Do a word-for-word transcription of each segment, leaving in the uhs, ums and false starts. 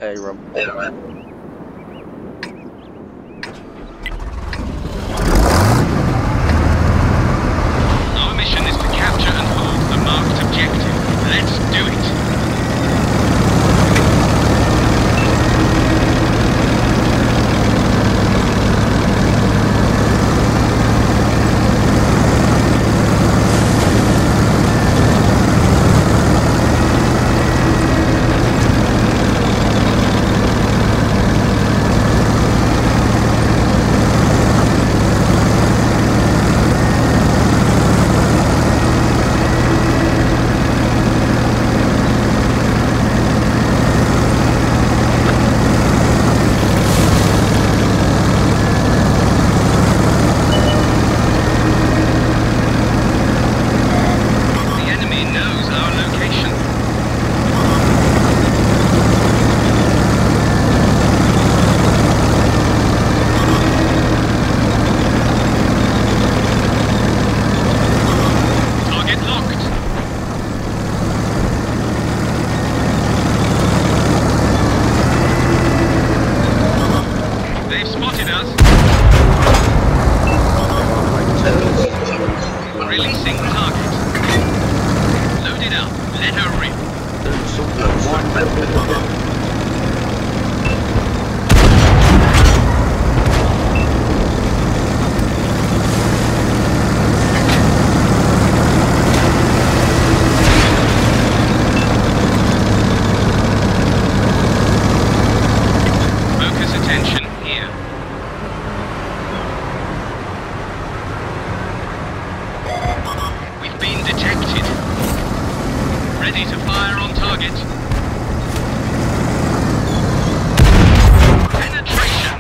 Hey, Rob. Yeah, man. Our mission is to capture and hold the marked objective. Let's do it. Releasing target. Load it up. Let her rip. Focus attention here. Been detected. Ready to fire on target. Penetration.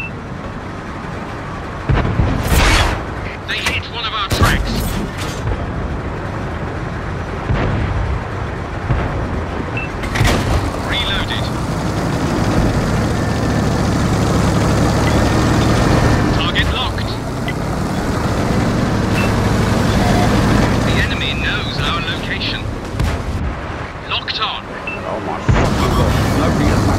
They hit one of our tracks. Reloaded. Target locked. Locked on. Oh my fucking god. Nobody attack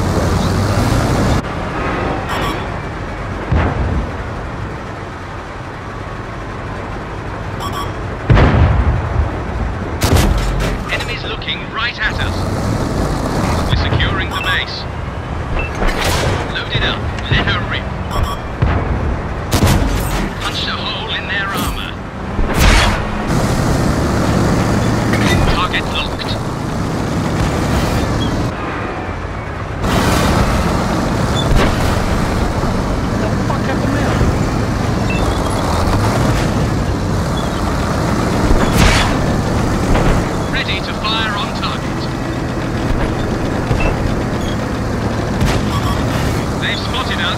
those. Enemies looking right at us. We're securing the base. Load it up. Let her rip. Punched a hole in their armor. Target locked. Ready to fire on target. They've spotted us.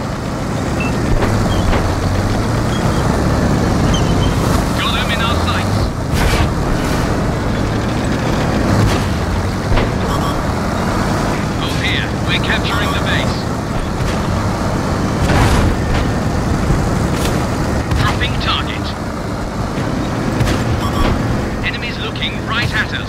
Got them in our sights. Oh here, we're capturing the base. Dropping target. Enemies looking right at us.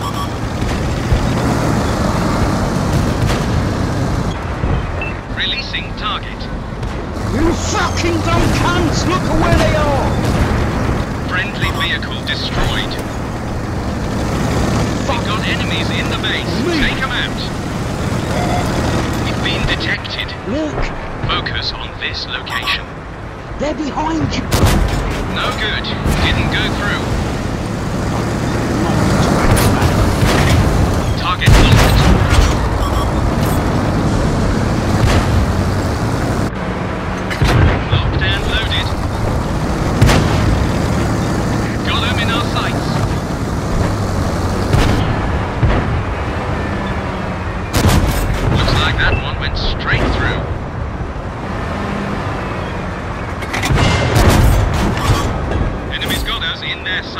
Releasing target. You fucking dumb cunts! Look at where they are! Friendly vehicle destroyed. We've got enemies in the base. Me. Take them out. We've been detected. Look! Focus on this location. They're behind you! No good. Didn't go through. Target locked. Locked and loaded. Got them in our sights. Looks like that one went straight through. Enemies got us in their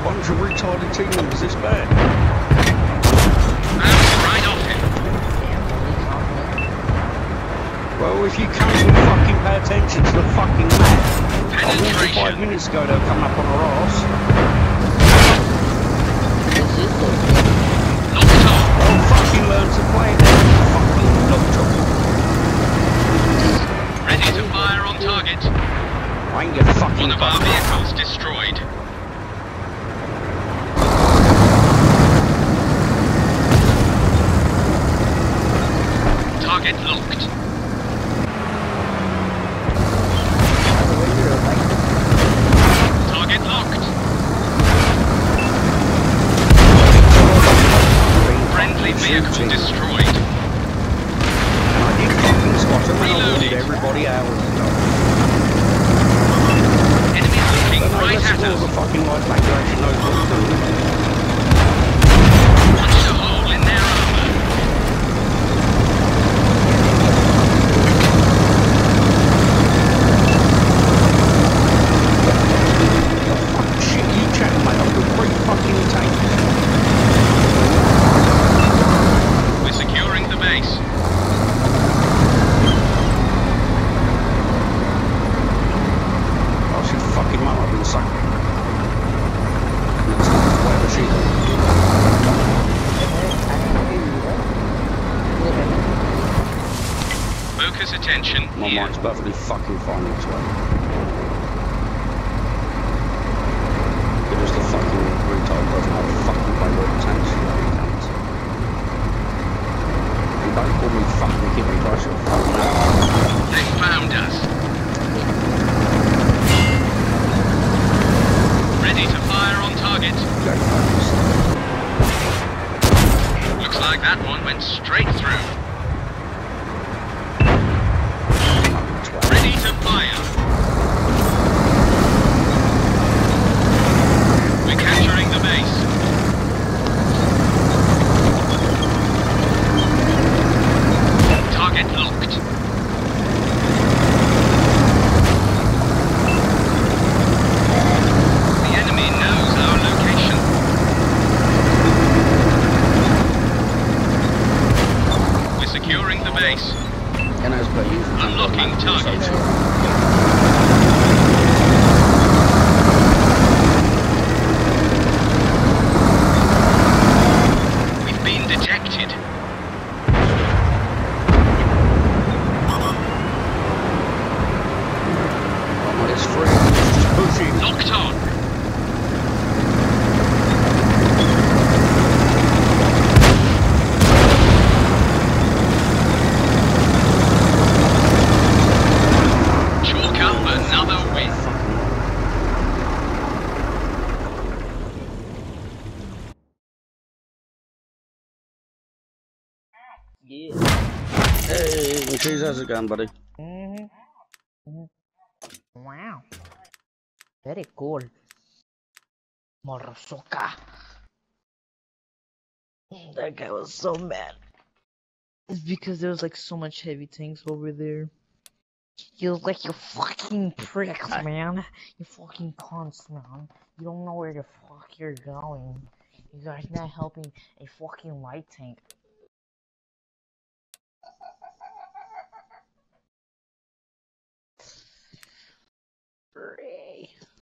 bunch of retarded team members this bad? Bounced right off him. Well, if you can't even fucking pay attention to the fucking map, I warned you five Penetration. minutes ago they'll come up on our arse. Locked on. I'll fucking learn to play then. Fucking locked up. Ready to fire on target. I ain't get fucking One of our fucked. vehicles destroyed. Target locked. Target locked. Friendly vehicle destroyed. And I did fucking spot them and I warned Reloaded. everybody hours ago. Enemies looking But no, right let's at ignore us. the fucking light back who actually knows what to do. Punched a hole in their armor. Fuck shit, you chatting, mate. I've got three fucking tanks. We're securing the base. I should fucking mum up and suck. That's whatever she does. Focus attention My here. mind's perfectly fucking fine this way. You're just a fucking retard doesn't have a fucking play with the tanks, you bloody cunts. And don't call me fucking Kimmy Price, you're fucking out. They found us. Ready to fire on target. Go fuck yourself. Looks like that one went straight through. Fucking twat. Ready to fire. We're capturing the base. Target locked. The enemy knows our location. We're securing the base. And as per usual, Unlocking target. We've been detected. Oh, it's free. It's just pushing. Locked on. Chalk up another win. Yeah. Hey, cheese, how's it going, buddy? Mm-hmm. Mm-hmm. Wow. Very cool. Morosoka. That guy was so mad. It's because there was like so much heavy tanks over there. He was like, you fucking pricks, man. You fucking cunts, man. You don't know where the fuck you're going. You guys not helping a fucking light tank.